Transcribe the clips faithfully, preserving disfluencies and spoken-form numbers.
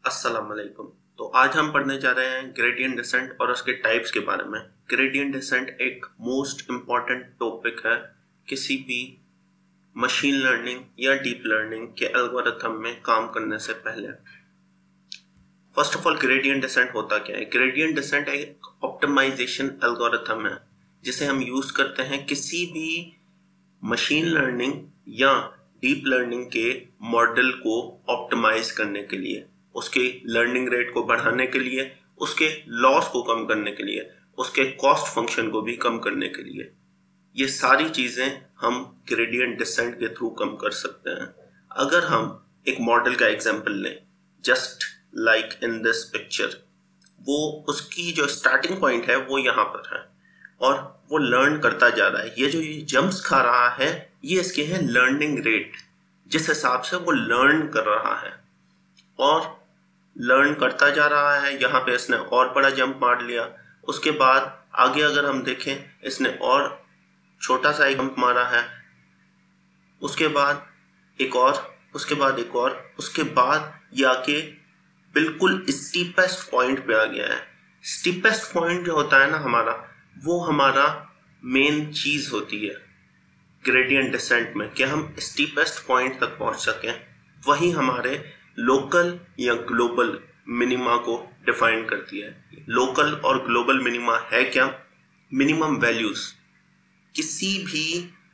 अस्सलाम वालेकुम। तो आज हम पढ़ने जा रहे हैं ग्रेडियंट डिसेंट और उसके टाइप्स के बारे में। ग्रेडियंट डिसेंट एक मोस्ट इम्पॉर्टेंट टॉपिक है किसी भी मशीन लर्निंग या डीप लर्निंग के एल्गोरिथम में काम करने से पहले। First of all, gradient descent होता क्या है? ग्रेडियंट डिसेंट एक ऑप्टिमाइजेशन एल्गोरिथम है जिसे हम यूज करते हैं किसी भी मशीन लर्निंग या डीप लर्निंग के मॉडल को ऑप्टिमाइज करने के लिए, उसके लर्निंग रेट को बढ़ाने के लिए, उसके लॉस को कम करने के लिए, उसके कॉस्ट फंक्शन को भी कम करने के लिए। ये सारी चीजें हम ग्रेडियंट डिसेंट के थ्रू कम कर सकते हैं। अगर हम एक मॉडल का एग्जांपल लें, just like in this picture, वो उसकी जो स्टार्टिंग पॉइंट है वो यहाँ पर है और वो लर्न करता जा रहा है। ये जो ये जंप्स खा रहा है ये इसके है लर्निंग रेट, जिस हिसाब से वो लर्न कर रहा है और लर्न करता जा रहा है। यहाँ पे इसने और बड़ा जंप मार लिया, उसके बाद आगे अगर हम देखें इसने और छोटा सा एक जंप मारा है, उसके बाद एक और, उसके बाद एक और, उसके बाद ये आके बिल्कुल स्टीपेस्ट पॉइंट पे आ गया है। स्टीपेस्ट पॉइंट जो होता है ना हमारा, वो हमारा मेन चीज होती है ग्रेडियंट डिसेंट में, कि हम स्टीपेस्ट पॉइंट तक पहुंच सकें। वही हमारे लोकल या ग्लोबल मिनिमा को डिफाइन करती है। लोकल और ग्लोबल मिनिमा है क्या? मिनिमम वैल्यूज, किसी भी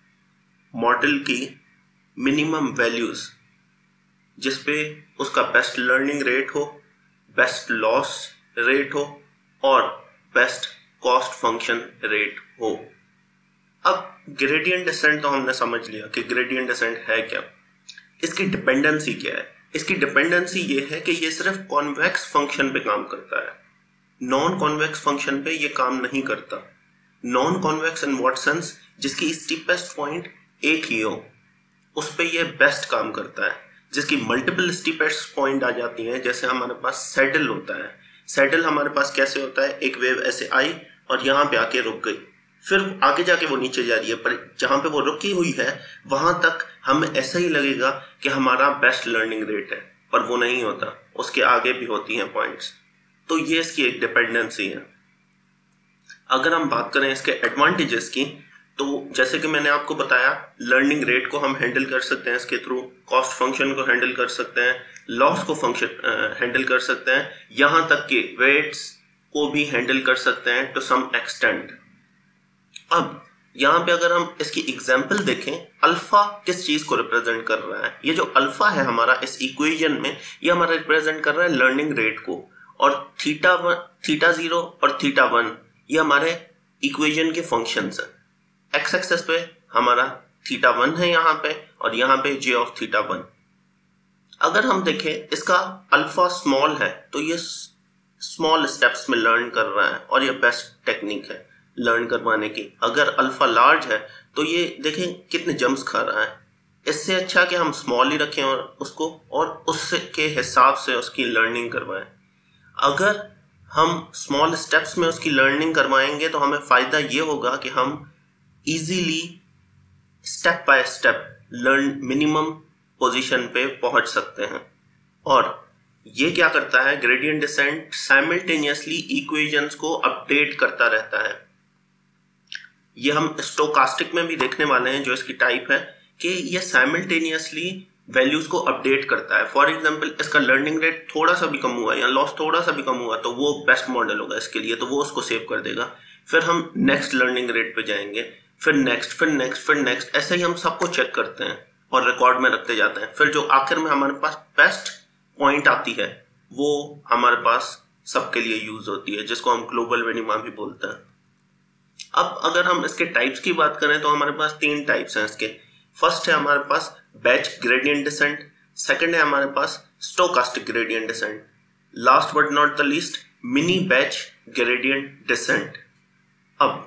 मॉडल की मिनिमम वैल्यूज जिसपे उसका बेस्ट लर्निंग रेट हो, बेस्ट लॉस रेट हो और बेस्ट कॉस्ट फंक्शन रेट हो। अब ग्रेडियंट डिसेंट तो हमने समझ लिया कि ग्रेडियंट डिसेंट है क्या। इसकी डिपेंडेंसी क्या है? इसकी डिपेंडेंसी ये है कि ये सिर्फ कॉन्वेक्स फंक्शन पे काम करता है, नॉन कॉन्वेक्स फंक्शन पे ये काम नहीं करता। Non convex in what sense? जिसकी स्टीपेस्ट पॉइंट एक ही हो, उस पे ये बेस्ट काम करता है। जिसकी मल्टीपल स्टीपेस्ट पॉइंट आ जाती हैं, जैसे हमारे पास सैडल होता है। सैडल हमारे पास कैसे होता है? एक वेव ऐसे आई और यहाँ पे आके रुक गई, फिर आगे जाके वो नीचे जा रही है, पर जहां पे वो रुकी हुई है वहां तक हमें ऐसा ही लगेगा कि हमारा बेस्ट लर्निंग रेट है, पर वो नहीं होता, उसके आगे भी होती हैं पॉइंट्स। तो ये इसकी एक डिपेंडेंसी है। अगर हम बात करें इसके एडवांटेजेस की, तो जैसे कि मैंने आपको बताया, लर्निंग रेट को हम हैंडल कर सकते हैं इसके थ्रू, कॉस्ट फंक्शन को हैंडल कर सकते हैं, लॉस को फंक्शन हैंडल कर सकते हैं, यहां तक कि वेट्स को भी हैंडल कर सकते हैं टू सम एक्सटेंट। अब यहाँ पे अगर हम इसकी एग्जाम्पल देखें, अल्फा किस चीज को रिप्रेजेंट कर रहा है? ये जो अल्फा है हमारा इस इक्वेशन में, ये हमारा रिप्रेजेंट कर रहा है लर्निंग रेट को, और थीटा वन, थीटा जीरो और थीटा वन ये हमारे इक्वेशन के फंक्शंस हैं। एक्स एक्सेस पे हमारा थीटा वन है यहाँ पे, और यहाँ पे जे ऑफ थीटा वन। अगर हम देखें इसका अल्फा स्मॉल है तो ये स्मॉल स्टेप्स में लर्न कर रहा है और ये बेस्ट टेक्निक है लर्न करवाने की। अगर अल्फा लार्ज है तो ये देखें कितने जंप्स खा रहा है। इससे अच्छा कि हम स्मॉल ही रखें और उसको, और उसके हिसाब से उसकी लर्निंग करवाएं। अगर हम स्मॉल स्टेप्स में उसकी लर्निंग करवाएंगे तो हमें फायदा ये होगा कि हम easily step by step learn minimum position पे पहुंच सकते हैं। और ये क्या करता है, ग्रेडियंट डिसेंट साइमल्टेनियसली इक्वेशंस को अपडेट करता रहता है। ये हम स्टोकास्टिक में भी देखने वाले हैं, जो इसकी टाइप है, कि ये साइमल्टेनियसली वैल्यूज को अपडेट करता है। फॉर एग्जांपल, इसका लर्निंग रेट थोड़ा सा भी कम हुआ या लॉस थोड़ा सा भी कम हुआ तो वो बेस्ट मॉडल होगा इसके लिए, तो वो उसको सेव कर देगा। फिर हम नेक्स्ट लर्निंग रेट पे जाएंगे, फिर नेक्स्ट, फिर नेक्स्ट, फिर नेक्स्ट, ऐसे ही हम सबको चेक करते हैं और रिकॉर्ड में रखते जाते हैं। फिर जो आखिर में हमारे पास बेस्ट पॉइंट आती है वो हमारे पास सबके लिए यूज होती है, जिसको हम ग्लोबल मिनिमा भी बोलते हैं। अब अगर हम इसके टाइप्स की बात करें तो हमारे पास तीन टाइप्स हैं इसके। फर्स्ट है हमारे पास बैच ग्रेडियंट डिसेंट, सेकंड है हमारे पास stochastic gradient descent, last but not the least mini batch gradient descent. अब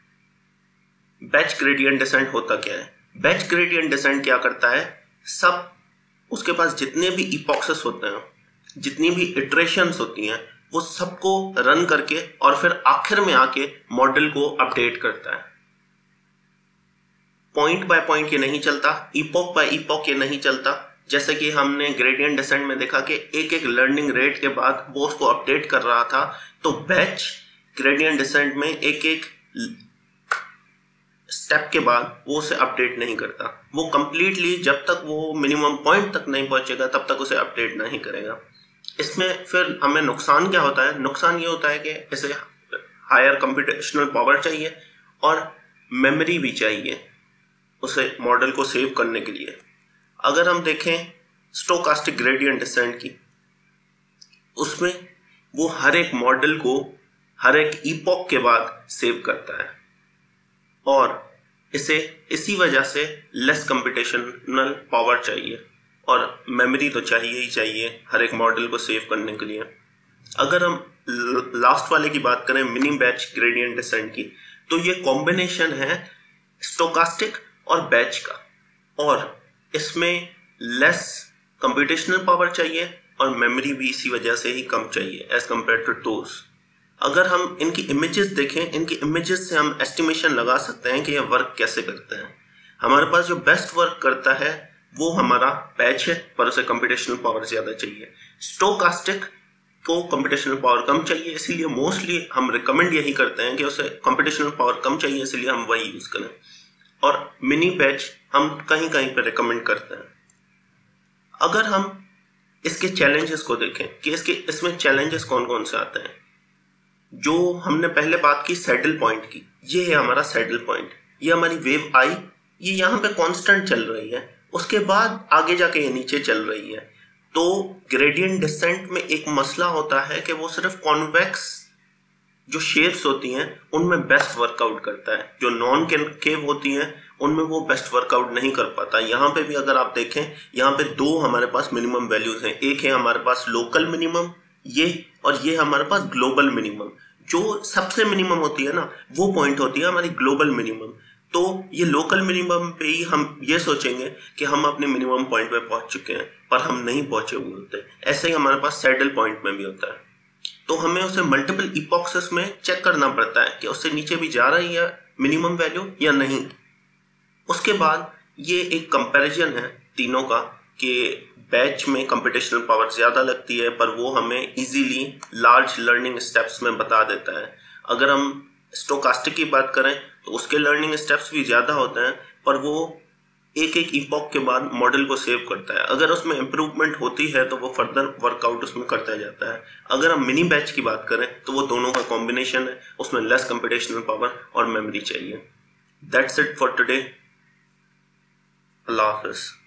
बैच ग्रेडियंट डिसेंट होता क्या है? बैच ग्रेडियंट डिसेंट क्या करता है, सब उसके पास जितने भी इपॉक्सेस होते हैं, जितनी भी इटरेशंस होती हैं, वो सबको रन करके और फिर आखिर में आके मॉडल को अपडेट करता है। पॉइंट बाय पॉइंट ये नहीं चलता, इपॉक बाय इपॉक ये नहीं चलता, जैसे कि हमने ग्रेडियंट डिसेंट में देखा कि एक एक लर्निंग रेट के बाद वो उसको अपडेट कर रहा था, तो बैच ग्रेडियंट डिसेंट में एक एक स्टेप के बाद वो उसे अपडेट नहीं करता। वो कंप्लीटली जब तक वो मिनिमम पॉइंट तक नहीं पहुंचेगा तब तक उसे अपडेट नहीं करेगा। इसमें फिर हमें नुकसान क्या होता है? नुकसान ये होता है कि इसे हायर कंप्यूटेशनल पावर चाहिए और मेमोरी भी चाहिए उसे मॉडल को सेव करने के लिए। अगर हम देखें स्टोकास्टिक ग्रेडियंट डिसेंट की, उसमें वो हर एक मॉडल को हर एक इपॉक के बाद सेव करता है और इसे इसी वजह से लेस कंप्यूटेशनल पावर चाहिए और मेमोरी तो चाहिए ही चाहिए हर एक मॉडल को सेव करने के लिए। अगर हम लास्ट वाले की बात करें मिनी बैच ग्रेडियंट डिसेंट की, तो ये कॉम्बिनेशन है स्टोकास्टिक और बैच का, और इसमें लेस कंप्यूटेशनल पावर चाहिए और मेमोरी भी इसी वजह से ही कम चाहिए एज कम्पेयर टू दोस। अगर हम इनकी इमेजेस देखें, इनकी इमेजेस से हम एस्टिमेशन लगा सकते हैं कि ये वर्क कैसे करते हैं। हमारे पास जो बेस्ट वर्क करता है वो हमारा बैच है, पर उसे कंप्यूटेशनल पावर ज़्यादा चाहिए। स्टोकास्टिक को कंप्यूटेशनल पावर कम चाहिए, इसीलिए मोस्टली हम रिकमेंड यही करते हैं कि उसे कंप्यूटेशनल पावर कम चाहिए, इसलिए हम वही यूज़ करें। और मिनी बैच हम कहीं कहीं पर रिकमेंड करते हैं। अगर हम इसके चैलेंजेस को देखें कि इसके इसमें चैलेंजेस कौन कौन से आते हैं, जो हमने पहले बात की सैडल पॉइंट की, ये है हमारा सैडल पॉइंट। ये हमारी वेव आई, ये यहाँ पे कांस्टेंट चल रही है, उसके बाद आगे जाके ये नीचे चल रही है। तो ग्रेडियंट डिसेंट में एक मसला होता है कि वो सिर्फ कॉन्वेक्स जो शेप्स होती हैं उनमें बेस्ट वर्कआउट करता है, जो नॉन केव होती हैं उनमें वो बेस्ट वर्कआउट नहीं कर पाता। यहाँ पे भी अगर आप देखें, यहाँ पे दो हमारे पास मिनिमम वैल्यूज हैं, एक है हमारे पास लोकल मिनिमम ये, और ये हमारे पास ग्लोबल मिनिमम। जो सबसे मिनिमम होती है ना, वो पॉइंट होती है हमारी ग्लोबल मिनिमम। तो ये लोकल मिनिमम पे ही हम ये सोचेंगे कि हम अपने मिनिमम पॉइंट पे पहुंच चुके हैं, पर हम नहीं पहुंचे हुए होते। ऐसे ही हमारे पास सैडल पॉइंट में भी होता है। तो हमें उसे मल्टीपल इपॉक्सेस में चेक करना पड़ता है कि उससे नीचे भी जा रही है मिनिमम वैल्यू या नहीं। उसके बाद ये एक कंपैरिजन है तीनों का कि बैच में कंप्यूटेशनल पावर ज़्यादा लगती है, पर वो हमें इजीली लार्ज लर्निंग स्टेप्स में बता देता है। अगर हम स्टोकास्टिक की बात करें तो उसके लर्निंग स्टेप्स भी ज़्यादा होते हैं, पर वो एक एक इपॉक के बाद मॉडल को सेव करता है। अगर उसमें इम्प्रूवमेंट होती है तो वो फर्दर वर्कआउट उसमें करता जाता है। अगर हम मिनी बैच की बात करें तो वो दोनों का कॉम्बिनेशन है, उसमें लेस कंप्यूटेशनल पावर और मेमोरी चाहिए। That's it for today. अल्लाह हाफिज़।